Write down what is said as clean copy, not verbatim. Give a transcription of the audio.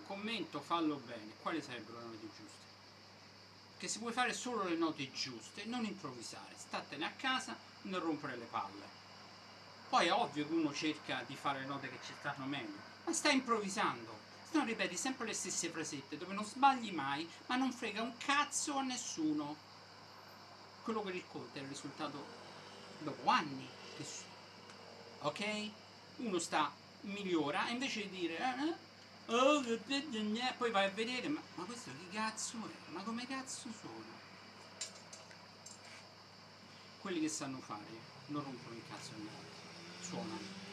commento, fallo bene. Quali sarebbero le note giuste? Che si puoi fare solo le note giuste, non improvvisare, statene a casa, non rompere le palle. Poi è ovvio che uno cerca di fare le note che ci stanno meglio, ma stai improvvisando, se no ripeti sempre le stesse frasette dove non sbagli mai, ma non frega un cazzo a nessuno. Quello che conta è il risultato dopo anni, ok? Uno migliora, e invece di dire oh, poi vai a vedere, ma questo che cazzo è? Ma come cazzo sono? Quelli che sanno fare non rompono il cazzo agli altri, suonano.